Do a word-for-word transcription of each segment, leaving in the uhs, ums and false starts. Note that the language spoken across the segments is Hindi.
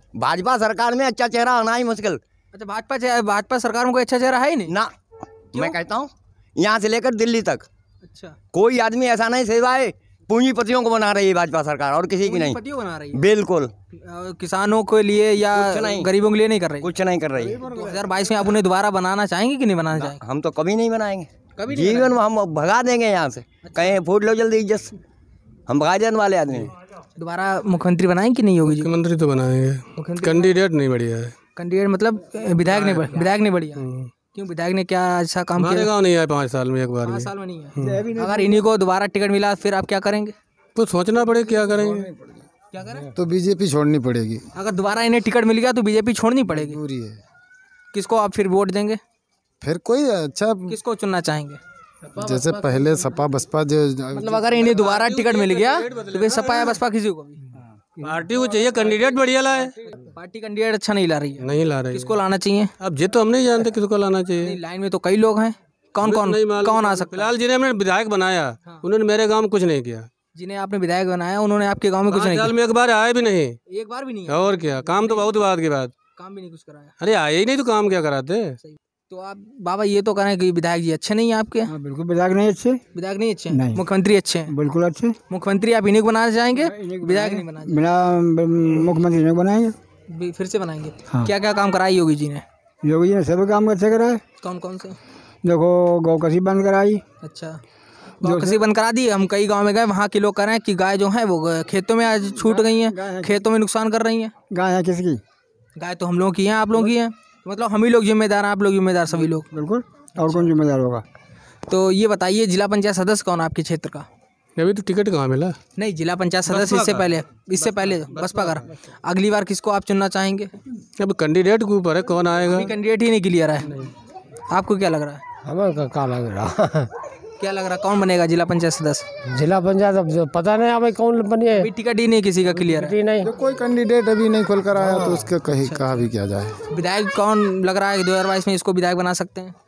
भाजपा सरकार में अच्छा चेहरा आना ही मुश्किल। अच्छा, भाजपा भाजपा सरकार में कोई अच्छा चेहरा है ही नहीं ना। मैं कहता हूँ यहाँ से लेकर दिल्ली तक अच्छा कोई आदमी ऐसा नहीं सिवाय पूंजीपतियों को बना रही है भाजपा सरकार, और किसी की नहीं बना रही है। बिल्कुल किसानों के लिए या गरीबों के लिए नहीं कर रही, कुछ नहीं कर रही है। दो हजार बाईस में आप उन्हें दोबारा बनाना चाहेंगे कि नहीं बनाना चाहेंगे? हम तो कभी नहीं बनाएंगे, कभी जीवन में हम भगा देंगे यहाँ से। कहीं फूट लो जल्दी इज्जत, हम भगा देने वाले आदमी। दोबारा मुख्यमंत्री बनाएंगे कि नहीं? होगी मुख्यमंत्री तो बनाएंगे, कैंडिडेट नहीं बढ़िया है। कैंडिडेट मतलब विधायक नहीं विधायक नहीं बढ़िया। क्यों, विधायक ने क्या अच्छा काम किया? हमारे गाँव नहीं आए पाँच साल में एक बार। पाँच साल में नहीं है। अगर इन्हीं को दोबारा टिकट मिला फिर आप क्या करेंगे? तो सोचना पड़े क्या करेंगे। क्या करें? तो बीजेपी छोड़नी पड़ेगी। अगर दोबारा इन्हें टिकट मिल गया तो बीजेपी छोड़नी पड़ेगी। पूरी है। किसको आप फिर वोट देंगे? फिर कोई अच्छा किसको चुनना चाहेंगे? जैसे पहले सपा बसपा जो मतलब अगर इन्हें दोबारा टिकट मिल गया तो फिर सपा या बसपा किसी को भी? पार्टी को चाहिए कैंडिडेट बढ़िया लाए। पार्टी कैंडिडेट अच्छा नहीं ला रही है। नहीं ला रही। किसको लाना चाहिए? अब ये तो हम नहीं जानते किसको लाना चाहिए। लाइन में तो कई लोग हैं, कौन कौन कौन आ सकता? फिलहाल जिन्हें हमने विधायक बनाया उन्होंने मेरे गाँव में कुछ नहीं किया। जिन्हें आपने विधायक बनाया उन्होंने आपके गांव में कुछ नहीं किया? में एक बार आए भी नहीं, एक बार भी नहीं। और क्या, काम तो बहुत बात की बात, काम भी नहीं कुछ कराया। अरे आए ही नहीं तो काम क्या कराते। तो आप बाबा ये तो करें कि विधायक जी अच्छे नहीं है आपके? हाँ, बिल्कुल विधायक नहीं अच्छे। विधायक नहीं अच्छे? नहीं। मुख्यमंत्री अच्छे हैं? बिल्कुल अच्छे। मुख्यमंत्री आप इन्हीं को बनाना चाहेंगे? विधायक नहीं बनाना? बिना मुख्यमंत्री नहीं बनाएंगे, फिर से बनाएंगे। हाँ। क्या क्या काम कराई योगी जी ने? योगी जी ने सभी काम अच्छे कराए। कौन कौन से? देखो गौकसी बंद कराई। अच्छा, गौकसी बंद करा दी। हम कई गांव में गए, वहाँ के लोग कह रहे हैं कि गाय जो है वो खेतों में आज छूट गई हैं, खेतों में नुकसान कर रही हैं। गाय है किसकी? गाय तो हम लोगों की हैं, आप लोगों की हैं। मतलब हम ही लोग जिम्मेदार हैं, आप लोग जिम्मेदार, सभी लोग। बिल्कुल, और कौन जिम्मेदार होगा? तो ये बताइए, जिला पंचायत सदस्य कौन आपके क्षेत्र का? अभी तो टिकट कहाँ मिला? नहीं, जिला पंचायत सदस्य इससे पहले इससे पहले बसपा का। अगली बार किसको आप चुनना चाहेंगे? अब कैंडिडेट के ऊपर है कौन आएगा। कैंडिडेट ही नहीं क्लियर है। आपको क्या लग रहा है? हमें क्या लग रहा क्या लग रहा है कौन बनेगा जिला पंचायत सदस्य? जिला पंचायत अब जो पता नहीं हमें कौन बनिए, अभी टिकट ही नहीं किसी का क्लियर है। नहीं तो कोई कैंडिडेट अभी नहीं खोल कर आया तो उसका कहीं कहा भी क्या जाए। विधायक कौन लग रहा है दो हजार बाईस में इसको विधायक बना सकते हैं?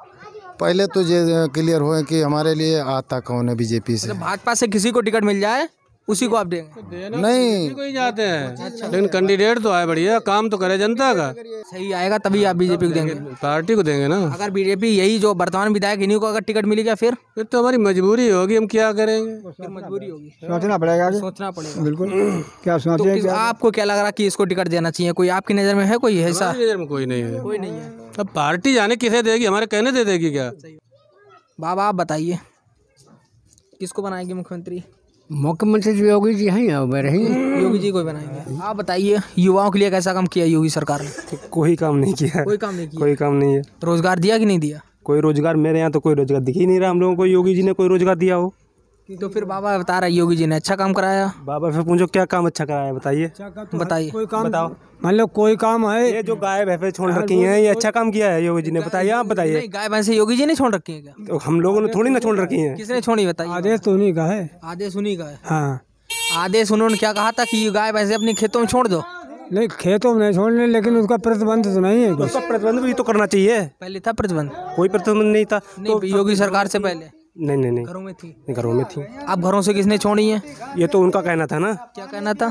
पहले तो ये क्लियर हो कि हमारे लिए आता कौन है बीजेपी से। भाजपा से किसी को टिकट मिल जाए उसी को आप देंगे? नहीं, कोई जाते हैं, लेकिन कैंडिडेट तो आए बढ़िया, काम तो करे जनता का। सही आएगा तभी आप बीजेपी को देंगे? पार्टी को देंगे ना। अगर बीजेपी यही जो वर्तमान विधायक इन्हीं को अगर टिकट मिल गया फिर फिर तो हमारी मजबूरी होगी, हम क्या करेंगे। फिर मजबूरी होगी, सोचना पड़ेगा। सोचना पड़ेगा बिल्कुल। क्या तो सोचे? आपको क्या लग रहा कि इसको टिकट देना चाहिए? कोई आपकी नज़र में है कोई ऐसा? नजर में कोई नहीं है। कोई नहीं है। अब पार्टी जाने किसे देगी, हमारे कहने दे देगी क्या? बाबा आप बताइए किसको बनाएंगे मुख्यमंत्री? मुख्यमंत्री योगी जी हैं रही योगी जी को बनाएंगे। आप बताइए युवाओं के लिए कैसा काम किया योगी सरकार ने? तो कोई काम नहीं किया। कोई काम नहीं किया। कोई काम नहीं है। रोजगार दिया कि नहीं दिया? कोई रोजगार मेरे यहाँ तो कोई रोजगार दिख ही नहीं रहा हम लोगों को योगी जी ने कोई रोजगार दिया हो। तो फिर बाबा बता रहा है योगी जी ने अच्छा काम कराया। बाबा फिर पूछो क्या काम अच्छा कराया बताइए। बताइए, कोई काम बताओ। मतलब कोई काम है? ये जो गाय भैंसे छोड़ रखी हैं ये अच्छा काम किया है योगी जी ने, बताइए आप बताइए। गाय भैंसे योगी जी ने छोड़ रखी है क्या? तो हम लोगों ने थोड़ी ना छोड़ रखी हैं। किसने छोड़ी बताइए? आदेश तो उन्हीं का है। आदेश उन्हीं का है। हाँ, आदेश उन्होंने क्या कहा था कि गाय भैंसे अपने खेतों में छोड़ दो? नहीं खेतों में नहीं छोड़ने, लेकिन उसका प्रतिबंध तो नहीं है। उसका प्रतिबंध भी तो करना चाहिए। पहले था प्रतिबंध? कोई प्रतिबंध नहीं था। तो योगी सरकार से पहले? नहीं नहीं नहीं, घरों में थी। घरों में थी। आप घरों से किसने छोड़ी है? ये तो उनका कहना था ना। क्या कहना था?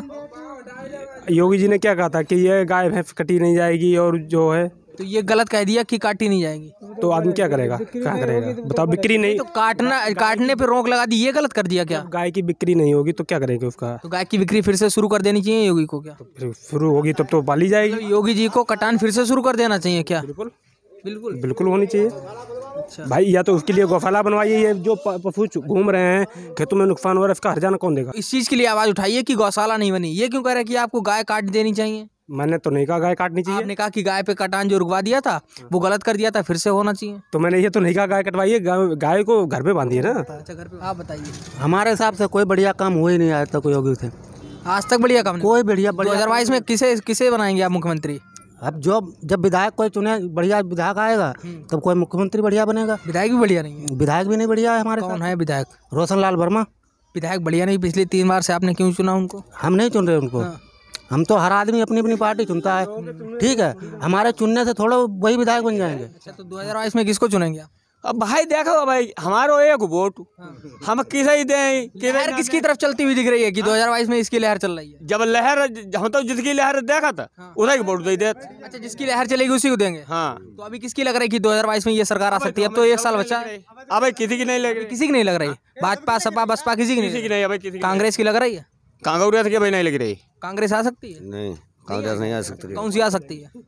योगी जी ने क्या कहा था कि ये गाय भैंस कटी नहीं जाएगी और जो है, तो ये गलत कह दिया कि काटी नहीं जाएगी। तो आदमी क्या करेगा, क्या करेगा बताओ? बिक्री नहीं तो काटना काटने पे रोक लगा दी, ये गलत कर दिया क्या? गाय की बिक्री नहीं होगी तो क्या करेंगे उसका? तो गाय की बिक्री फिर से शुरू कर देनी चाहिए योगी को क्या? तो फिर शुरू होगी तब तो पाली जाएगी। मतलब योगी जी को कटान फिर से शुरू कर देना चाहिए क्या? बिल्कुल बिल्कुल बिल्कुल होनी चाहिए। अच्छा भाई या तो उसके लिए गौशाला बनवाइए, ये जो पशु घूम रहे हैं खेतों में नुकसान हो रहा है इसका हर्जाना कौन देगा? इस चीज के लिए आवाज उठाइए कि गौशाला नहीं बनी। ये क्यों कह रहे हैं कि आपको गाय काट देनी चाहिए? मैंने तो नहीं कहा गाय काटनी चाहिए। आपने कहा कि गाय पे कटान जो रुकवा दिया था वो गलत कर दिया था, फिर से होना चाहिए। तो मैंने ये तो नहीं कहा गाय कटवाइए, गाय को घर पे बांधिए ना। अच्छा घर पे। आप बताइए। हमारे हिसाब से कोई बढ़िया काम हो ही नहीं आया तक योगी से, आज तक बढ़िया काम कोई बढ़िया दो हजार बाईस में किसे किसे बनाएंगे आप मुख्यमंत्री? अब जो जब विधायक कोई चुने बढ़िया विधायक आएगा तब कोई मुख्यमंत्री बढ़िया बनेगा। विधायक भी बढ़िया नहीं है? विधायक भी नहीं बढ़िया है हमारे। कौन है विधायक? रोशन लाल वर्मा। विधायक बढ़िया नहीं, पिछली तीन बार से आपने क्यों चुना उनको? हम नहीं चुन रहे उनको। हाँ। हम तो हर आदमी अपनी अपनी पार्टी चुनता है, ठीक है। हमारे चुनने से थोड़ा वही विधायक बन जाएंगे। अच्छा तो दो हजार बाईस में किसको चुनेंगे आप? अब भाई देखो भाई हमारो एक वोट हम किसे ही दें किसे लहर किसकी तरफ चलती हुई दिख रही है कि दो हज़ार बाईस में इसकी लहर चल रही है? जब लहर हम तो जिसकी लहर देखा था उधर वोट दे देते। अच्छा, जिसकी लहर चलेगी उसी को देंगे। हाँ तो अभी किसकी लग रही है कि दो हज़ार बाईस में ये सरकार आ सकती है? अब तो एक साल बचा है। अब किसी की नहीं लग रही, किसी की नहीं लग रही? भाजपा सपा बसपा किसी की किसी नहीं? की नहीं, अब किसी की कांग्रेस की लग रही है? कांग्रेस की भाई नहीं लग रही। कांग्रेस आ सकती है? नहीं कांग्रेस नहीं आ सकती, कौन सी आ सकती है?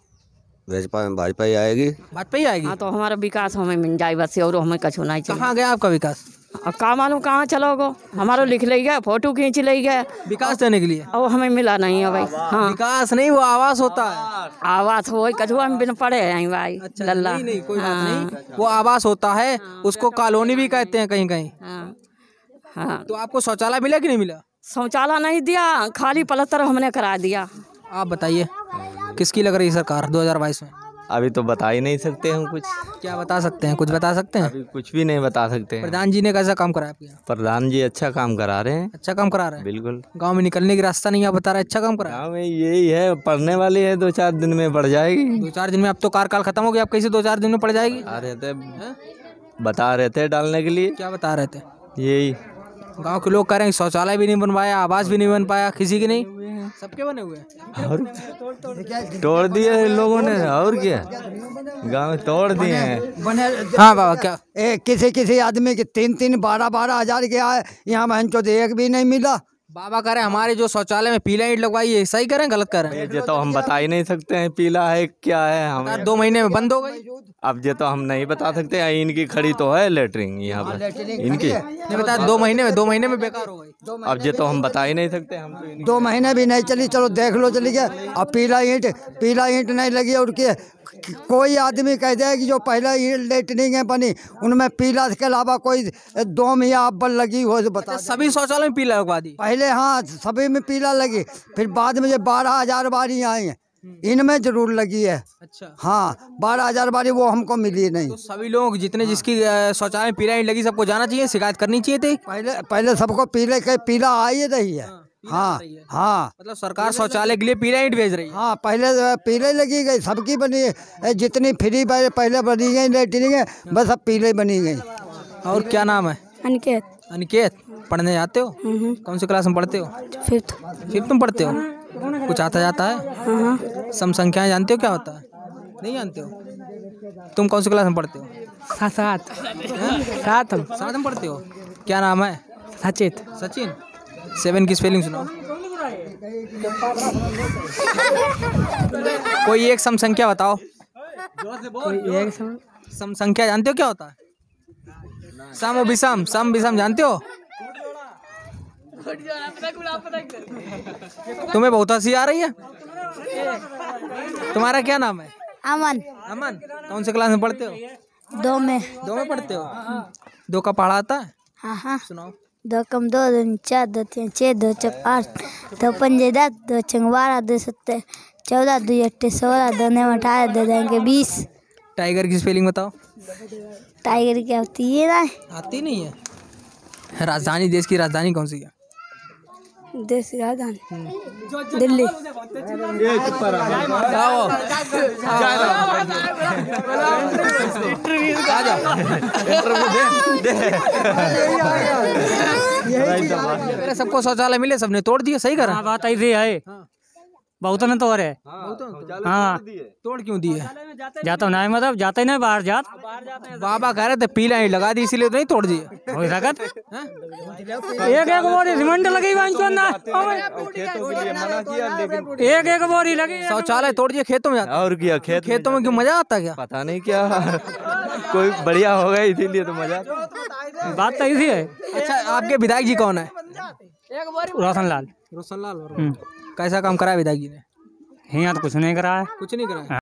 भाजपा भाजपा ही आएगी। भाजपा ही आएगी। हाँ तो हमारा विकास हमें मिल जाए बस, और हमें कछु नहीं चाहिए। कहाँ गया आपका विकास? अब का मालूम कहाँ चलोगो, हमारो लिख ले गया, फोटो खींच ले गया, विकास देने के लिए? और हमें मिला नहीं है भाई। हाँ विकास नहीं, वो आवास होता है। आवास वही कछु हम बिन पढ़े हैं भाई। अच्छा, लल्ला नहीं नहीं कोई बात नहीं, वो आवास होता है, उसको कॉलोनी भी कहते हैं कहीं कहीं। हाँ हाँ। तो आपको शौचालय मिला कि नहीं मिला? शौचालय नहीं दिया, खाली पलस्तर हमने करा दिया। आप बताइए किसकी लग रही है सरकार दो हज़ार बाईस में? अभी तो बता ही नहीं सकते हम कुछ। क्या बता सकते हैं? कुछ बता सकते हैं? अभी कुछ भी नहीं बता सकते हैं। प्रधान जी ने कैसा काम करा आपके यहाँ? प्रधान जी अच्छा काम करा रहे हैं। अच्छा काम करा रहे हैं? बिल्कुल। गांव में निकलने की रास्ता नहीं, आप बता रहे हैं अच्छा काम करा रहे हैं। गाँव में यही है, पढ़ने वाली है, दो चार दिन में पड़ जाएगी। दो चार दिन में? अब तो कार्यकाल खत्म हो गया, अब कैसे दो चार दिन में पड़ जाएगी? आ रहे थे, बता रहे थे डालने के लिए। क्या बता रहे थे? यही गांव के लोग कह रहे हैं शौचालय भी नहीं बन पाया, आवास भी नहीं बन पाया, किसी की नहीं, सबके बने हुए हैं। और तोड़ दिए लोगों ने, और क्या गांव तोड़ दिए हैं। हाँ बाबा क्या? ए, किसी किसी आदमी के तीन तीन बारह बारह हजार के आए, यहाँ बहन चो एक भी नहीं मिला। बाबा कह रहे हैं हमारे जो शौचालय में पीला ईंट लगवाई है, सही कह रहे हैं गलत कह रहे हैं? ये तो हम बता ही नहीं सकते हैं पीला है क्या है। हम दो महीने में बंद हो गई। अब ये तो हम नहीं बता सकते हैं। इनकी खड़ी तो है लेटरिन यहाँ पर, इनकी नहीं बता, दो महीने में दो महीने में बेकार हो गई। अब ये तो हम बता ही नहीं सकते। हम तो दो महीने भी नहीं चली, चलो देख लो चली गया। अब पीला ईंट पीला ईंट नहीं लगी, और के कोई आदमी कह दे कि जो पहले लेटरिन है बनी उनमें पीला के अलावा कोई दोम या अब्बल लगी हो तो बता। सभी शौचालय में पीला लगवा दी पहले? हाँ सभी में पीला लगी, फिर बाद में जो बारह हजार बारी आई हैं इनमें जरूर लगी है। अच्छा हाँ बारह हजार बारी वो हमको मिली नहीं। तो सभी लोग जितने जिसकी शौचालय में पीला ईंट लगी सबको जाना चाहिए, शिकायत करनी चाहिए थी। पहले पहले सबको पीले के पीला आ ही रही है। हाँ हाँ मतलब सरकार शौचालय के लिए पीला ईंट भेज रही है। हाँ पहले पीले लगी गई, सबकी बनी है, जितनी फ्री पहले बनी गई लेटरिन बस अब पीले बनी गई। और क्या नाम है? अनिकेत। अनिकेत, पढ़ने जाते हो? कौन सी क्लास में पढ़ते हो? फिफ्थ। फिफ्थ में पढ़ते हो? कुछ आता जाता है? सम संख्याएं जानते हो क्या होता है? नहीं जानते हो? तुम कौन सी क्लास में पढ़ते हो? सात सात सात हम साथ में पढ़ते हो? क्या नाम है? सचित। सचिन। सेवन की स्पेलिंग सुनाओ। कोई एक सम संख्या बताओ। कोई एक सम सम संख्या जानते हो क्या होता है? सम और विषम, सम विषम जानते हो? तुम्हें बहुत हंसी आ रही है। तुम्हारा क्या नाम है? अमन। अमन, कौन से क्लास में पढ़ते हो? दो में। दो में पढ़ते हो? दो का पढ़ा आता है? हाँ हाँ। सुनाओ। दो कम दो, दो चार, दो तीन छः, दो चौक आठ, दो पंजे दस, दो छंग बारह, दो सत्तर चौदह, दो अट्ठे सोलह, दो नौ अठारह, दो जाएंगे बीस। टाइगर की स्पेलिंग बताओ। टाइगर क्या होती है ना? आती नहीं है। राजधानी, देश की राजधानी कौन सी है? देश की राजधानी दिल्ली। आओ आ जाओ। मेरे सबको शौचालय मिले, सबने तोड़ दिए, सही करा? बात ऐसी है, बहुत ने तोड़ है। हाँ तोड़ क्यों दिए? जाता नहीं, मतलब जाते नहीं बाहर जात। बाबा कह रहे थे पीला ईंट लगा दी इसीलिए तो नहीं तोड़ दिए। हो सकत एक एक बोरी सीमेंट लगी ना, एक एक बोरी लगी। शौचालय तोड़ दिए, खेतों में जाते। और क्या खेत खेतों में क्यों मजा आता क्या? पता नहीं क्या कोई बढ़िया हो गया इसीलिए तो मजा। बात तो ऐसी है। अच्छा आपके विधायक जी कौन है? रोशन लाल। रोशन लाल। कैसा काम करा है विधायक जी ने? यहाँ तो कुछ नहीं करा है। कुछ नहीं करा है।